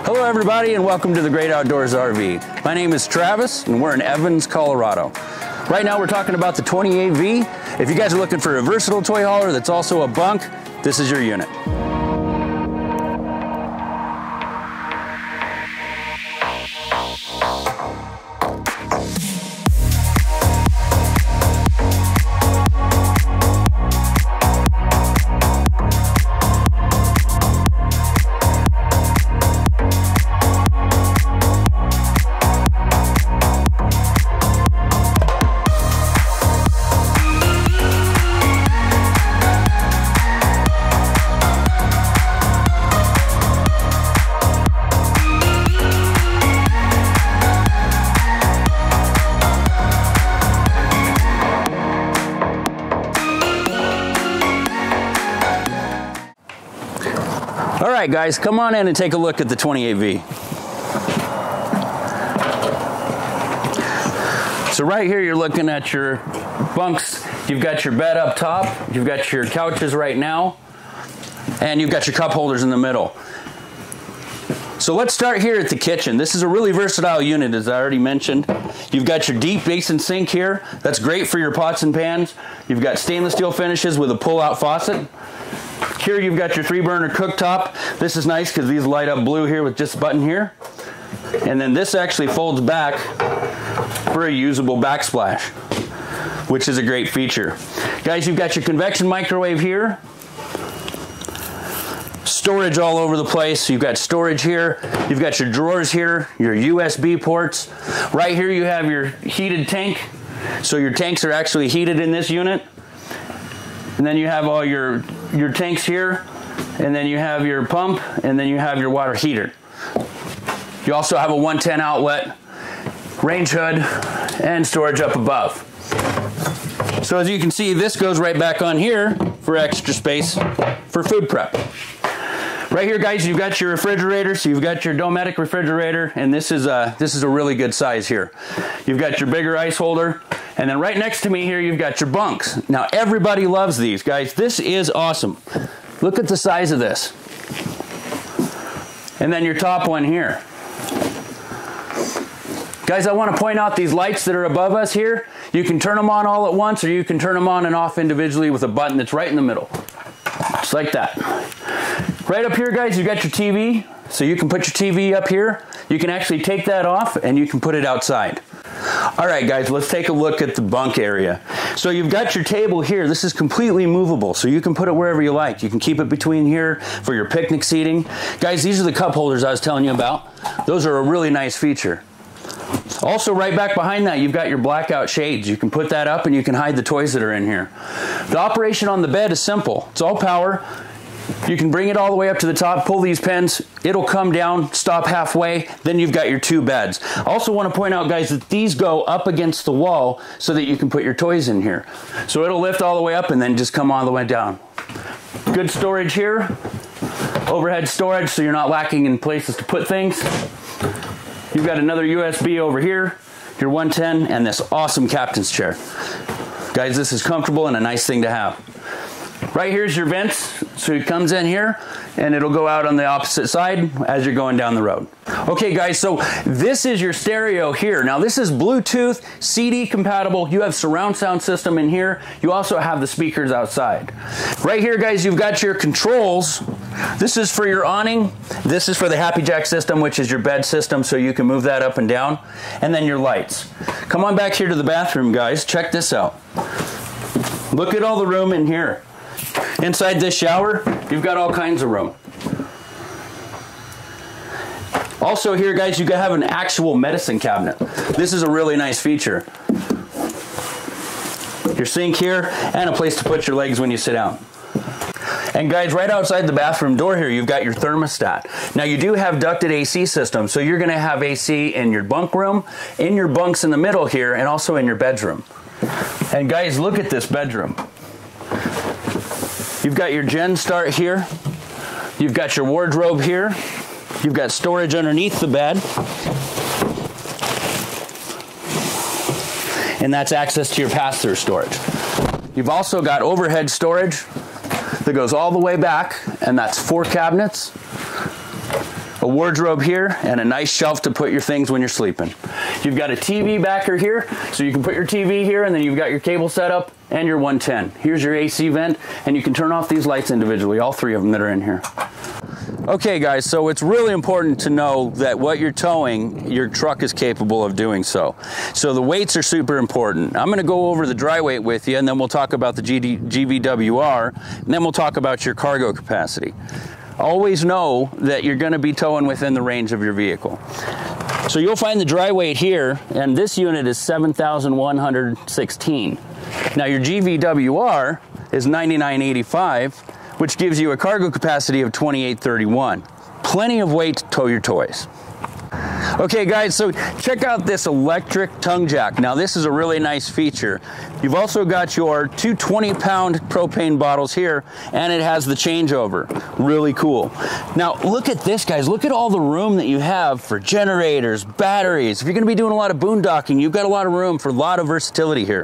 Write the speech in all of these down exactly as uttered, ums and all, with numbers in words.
Hello everybody and welcome to the Great Outdoors R V. My name is Travis and we're in Evans, Colorado. Right now we're talking about the twenty-eight V. If you guys are looking for a versatile toy hauler that's also a bunk, this is your unit. All right, guys, come on in and take a look at the twenty-eight V. So right here, you're looking at your bunks. You've got your bed up top. You've got your couches right now. And you've got your cup holders in the middle. So let's start here at the kitchen. This is a really versatile unit, as I already mentioned. You've got your deep basin sink here. That's great for your pots and pans. You've got stainless steel finishes with a pull-out faucet. Here you've got your three burner cooktop. This is nice because these light up blue here with just a button here. And then this actually folds back for a usable backsplash, which is a great feature. Guys, you've got your convection microwave here. Storage all over the place. You've got storage here. You've got your drawers here, your U S B ports. Right here you have your heated tank. So your tanks are actually heated in this unit. And then you have all your, your tanks here, and then you have your pump, and then you have your water heater. You also have a one ten outlet, range hood, and storage up above. So as you can see, this goes right back on here for extra space for food prep. Right here, guys, you've got your refrigerator. So you've got your Dometic refrigerator, and this is a, this is a really good size here. You've got your bigger ice holder. And then right next to me here, you've got your bunks. Now, everybody loves these, guys. This is awesome. Look at the size of this. And then your top one here. Guys, I want to point out these lights that are above us here. You can turn them on all at once, or you can turn them on and off individually with a button that's right in the middle. Just like that. Right up here, guys, you've got your T V. So you can put your T V up here. You can actually take that off, and you can put it outside. All right, guys, let's take a look at the bunk area. So you've got your table here. This is completely movable, so you can put it wherever you like. You can keep it between here for your picnic seating. Guys, these are the cup holders I was telling you about. Those are a really nice feature. Also, right back behind that, you've got your blackout shades. You can put that up, and you can hide the toys that are in here. The operation on the bed is simple. It's all power. You can bring it all the way up to the top, pull these pins, it'll come down, stop halfway, then you've got your two beds. I also want to point out, guys, that these go up against the wall so that you can put your toys in here. So it'll lift all the way up and then just come all the way down. Good storage here, overhead storage so you're not lacking in places to put things. You've got another U S B over here, your one ten, and this awesome captain's chair. Guys, this is comfortable and a nice thing to have. Right here's your vents, so it comes in here and it'll go out on the opposite side as you're going down the road. Okay guys, so this is your stereo here. Now this is Bluetooth, C D compatible. You have surround sound system in here. You also have the speakers outside. Right here, guys, you've got your controls. This is for your awning. This is for the Happy Jack system, which is your bed system, so you can move that up and down. And then your lights. Come on back here to the bathroom, guys. Check this out. Look at all the room in here. Inside this shower, you've got all kinds of room. Also here, guys, you have an actual medicine cabinet. This is a really nice feature. Your sink here, and a place to put your legs when you sit down. And guys, right outside the bathroom door here, you've got your thermostat. Now you do have ducted A C system, so you're gonna have A C in your bunk room, in your bunks in the middle here, and also in your bedroom. And guys, look at this bedroom. You've got your gen start here. You've got your wardrobe here. You've got storage underneath the bed. And that's access to your pass-through storage. You've also got overhead storage that goes all the way back, and that's four cabinets. a wardrobe here, and a nice shelf to put your things when you're sleeping. You've got a T V backer here, so you can put your T V here, and then you've got your cable set up and your one ten. Here's your A C vent, and you can turn off these lights individually, all three of them that are in here. Okay guys, so it's really important to know that what you're towing, your truck is capable of doing so. So the weights are super important. I'm gonna go over the dry weight with you, and then we'll talk about the G V W R, and then we'll talk about your cargo capacity. Always know that you're gonna be towing within the range of your vehicle. So you'll find the dry weight here, and this unit is seven thousand one hundred sixteen. Now your G V W R is ninety-nine eighty-five, which gives you a cargo capacity of twenty-eight thirty-one. Plenty of weight to tow your toys. Okay guys, so check out this electric tongue jack. Now this is a really nice feature. You've also got your two twenty pound propane bottles here, and it has the changeover. Really cool. Now look at this guys, look at all the room that you have for generators, batteries. If you're gonna be doing a lot of boondocking, you've got a lot of room for a lot of versatility here.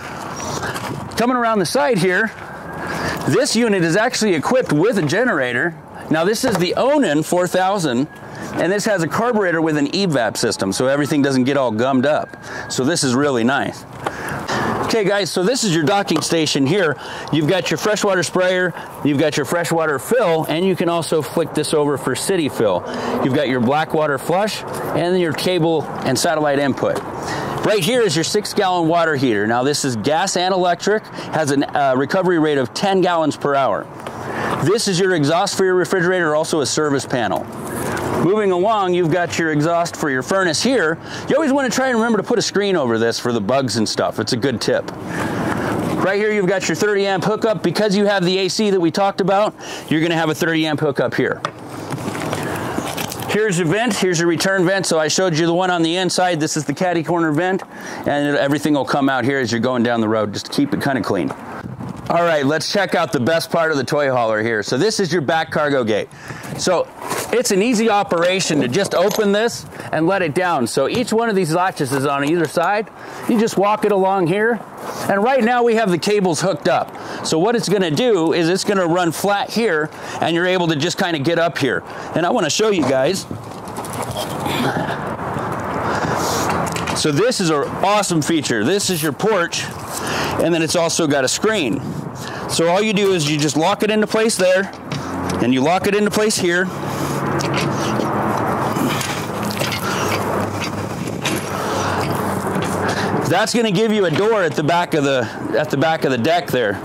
Coming around the side here, this unit is actually equipped with a generator. Now this is the Onan four thousand, and this has a carburetor with an E VAP system, so everything doesn't get all gummed up. So this is really nice. Okay guys, so this is your docking station here. You've got your freshwater sprayer, you've got your freshwater fill, and you can also flick this over for city fill. You've got your black water flush, and then your cable and satellite input. Right here is your six gallon water heater. Now this is gas and electric, has a uh, recovery rate of ten gallons per hour. This is your exhaust for your refrigerator, also a service panel. Moving along, you've got your exhaust for your furnace here. You always want to try and remember to put a screen over this for the bugs and stuff. It's a good tip. Right here, you've got your thirty amp hookup. Because you have the A C that we talked about, you're going to have a thirty amp hookup here. Here's your vent, here's your return vent. So I showed you the one on the inside. This is the caddy corner vent, and everything will come out here as you're going down the road. Just keep it kind of clean. All right, let's check out the best part of the toy hauler here. So this is your back cargo gate. So it's an easy operation to just open this and let it down. So each one of these latches is on either side. You just walk it along here. And right now we have the cables hooked up. So what it's gonna do is it's gonna run flat here, and you're able to just kind of get up here. And I wanna show you guys. So this is an awesome feature. This is your porch, and then it's also got a screen. So all you do is you just lock it into place there, and you lock it into place here. That's going to give you a door at the back of the at the back of the deck there.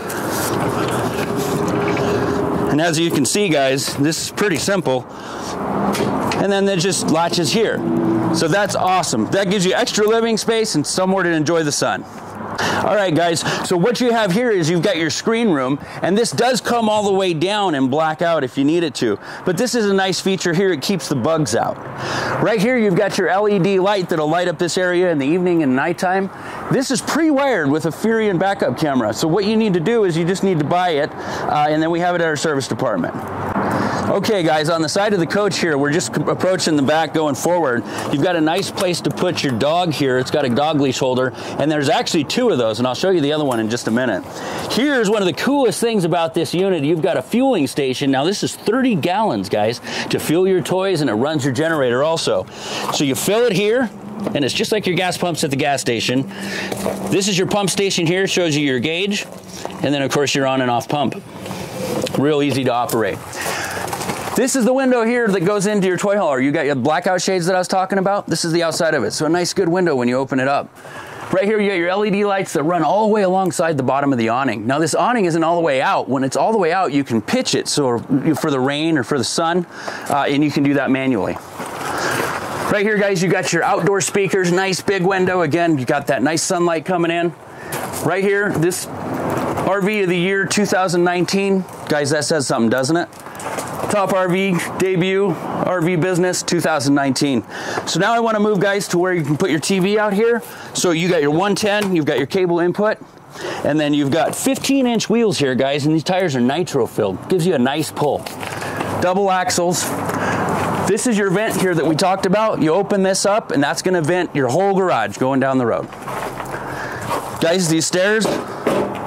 And as you can see, guys, this is pretty simple. And then it just latches here. So that's awesome. That gives you extra living space and somewhere to enjoy the sun. All right, guys, so what you have here is you've got your screen room, and this does come all the way down and black out if you need it to. But this is a nice feature here. It keeps the bugs out. Right here, you've got your L E D light that'll light up this area in the evening and nighttime. This is pre-wired with a Furion backup camera. So what you need to do is you just need to buy it, uh, and then we have it at our service department. Okay guys, on the side of the coach here, we're just approaching the back going forward. You've got a nice place to put your dog here. It's got a dog leash holder, and there's actually two of those, and I'll show you the other one in just a minute. Here's one of the coolest things about this unit. You've got a fueling station. Now this is thirty gallons, guys, to fuel your toys, and it runs your generator also. So you fill it here, and it's just like your gas pumps at the gas station. This is your pump station here. It shows you your gauge, and then of course your on and off pump. Real easy to operate. This is the window here that goes into your toy hauler. You got your blackout shades that I was talking about. This is the outside of it. So a nice good window when you open it up. Right here, you got your L E D lights that run all the way alongside the bottom of the awning. Now this awning isn't all the way out. When it's all the way out, you can pitch it so for the rain or for the sun, uh, and you can do that manually. Right here, guys, you got your outdoor speakers, nice big window. Again, you got that nice sunlight coming in. Right here, this R V of the year two thousand nineteen. Guys, that says something, doesn't it? Top R V debut, R V business two thousand nineteen. So now I want to move, guys, to where you can put your T V out here. So you got your one ten, you've got your cable input, and then you've got fifteen inch wheels here, guys, and these tires are nitro filled. Gives you a nice pull. Double axles. This is your vent here that we talked about. You open this up, and that's going to vent your whole garage going down the road. Guys, these stairs,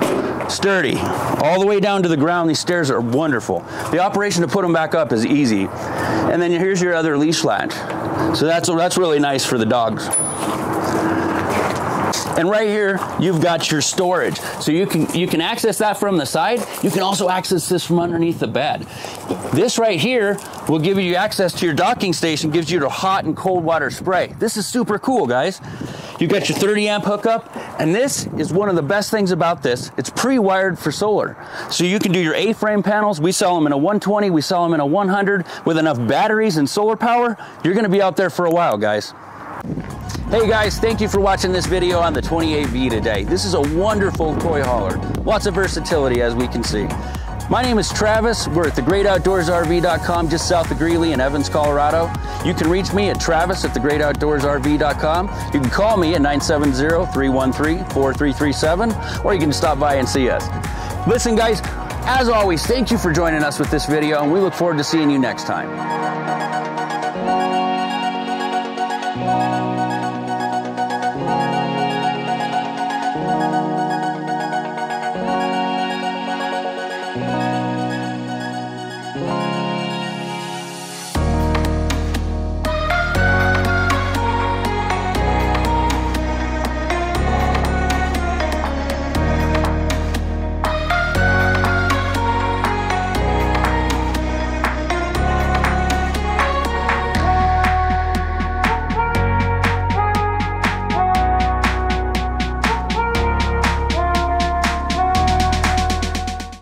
sturdy, all the way down to the ground. These stairs are wonderful. The operation to put them back up is easy. And then here's your other leash latch. So that's, that's really nice for the dogs. And right here, you've got your storage. So you can, you can access that from the side. You can also access this from underneath the bed. This right here will give you access to your docking station, gives you the hot and cold water spray. This is super cool, guys. You've got your thirty amp hookup, and this is one of the best things about this. It's pre-wired for solar. So you can do your A-frame panels. We sell them in a one twenty, we sell them in a one hundred. With enough batteries and solar power, you're gonna be out there for a while, guys. Hey guys, thank you for watching this video on the twenty-eight V today. This is a wonderful toy hauler. Lots of versatility, as we can see. My name is Travis. We're at the great outdoors R V dot com, just south of Greeley in Evans, Colorado. You can reach me at Travis at the great outdoors R V dot com. You can call me at nine seven zero, three one three, four three three seven, or you can stop by and see us. Listen guys, as always, thank you for joining us with this video, and we look forward to seeing you next time. Thank you.